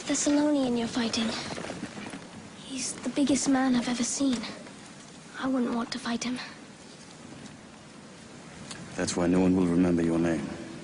Thessalonian you're fighting. He's the biggest man I've ever seen. I wouldn't want to fight him. That's why no one will remember your name.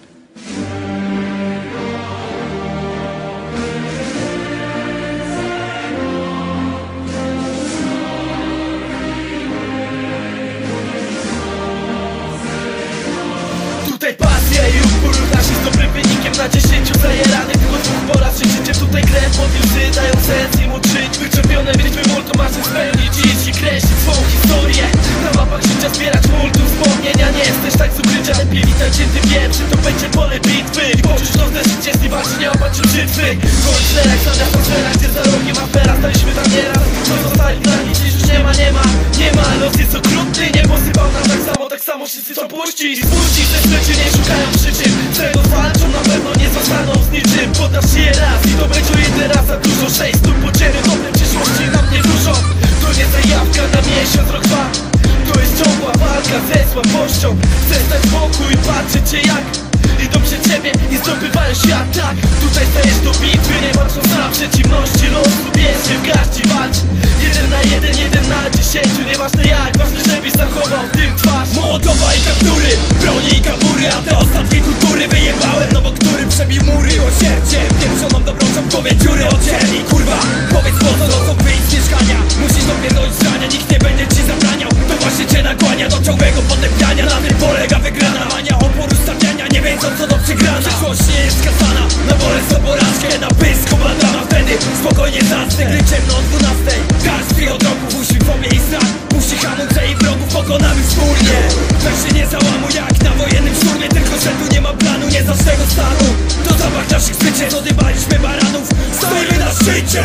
Tutaj pasja i upór nasz jest dobrym wynikiem na 10 zajeranych. Tylko dwóch po raz życie tutaj grę pod łzy dają sens i móc żyć. Wyczerpione wiedźmy multo marzeń spełnić dziś i kreślić swą historię. Na mapach życia zbierać multum wspomnienia. Nie jesteś tak z ukrycia, lepiej witaj cięty pierwszy. To będzie pole bitwy i poczuć nocne życie z niewalczy, nie opać się brzytwy. Bądź jak na atmosfera, gdzie za rogiem afera. Staliśmy tam nieraz, co zostali dla nich dziś już nie ma. Los jest okrutny, nie posypał nam tak samo wszyscy chcą puścić. Spuścić te rzeczy, nie szukają przyczyn. Czego walczą, na pewno nie zostaną z niczym. Poddasz się raz i to będzie jeden raz za dużo. 6 stóp podziemy, dobre przyszłości nam nie dużo. To nie zajawka na miesiąc, rok, dwa. To jest ciągła walka ze słabością. Chcesz dać spokój, patrzeć się jak idą przed ciebie i zdobywają świat, tak. Tutaj stajesz do bitwy, nie patrząc na przeciwności. Losu bierz się w garści, walcz 1 na 1, 1 na 10. Nieważne jak, ważne żebyś zachował w tym twarz. Mołotowa i kaptury, broni i kabury. A te ostatnie kultury wyjebałem, no bo który przebił mury. Miłosierdzie, pieprzoną dobrą w głowie dziury odcięli. Kurwa, powiedz po co nocą wyjść z mieszkania. Musisz dopierdolić zdania, nikt nie będzie ci zabraniał. To właśnie cię nakłania do ciągłego potępiania. Na tym polega wygrana, mania oporu stawiania. Nie wiedzą co do przegrana. Przyszłość nie jest skazana na bolesną porażkę, na pysk komandana. Wtedy spokojnie zasnę, gry ciemno o 12. Garstwi od roków, uśmiech w obie i strach. Puści hamulce i wrogów pokonamy wspólnie. Weź się nie załamuj jak na wojennym szturmie. Tylko że tu nie ma planu, nie znasz tego stanu. To zapach naszych zwycięstw, odybaliśmy baranów. Stoimy na szczycie.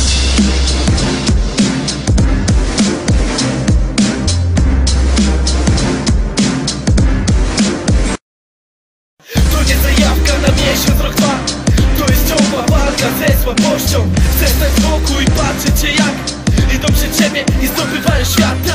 To nie zajawka na miesiąc, rok, dwa. To jest ciągła walka ze słabością. Chcesz dać spokój, patrzeć się jak idą przed ciebie i zdobywają świat.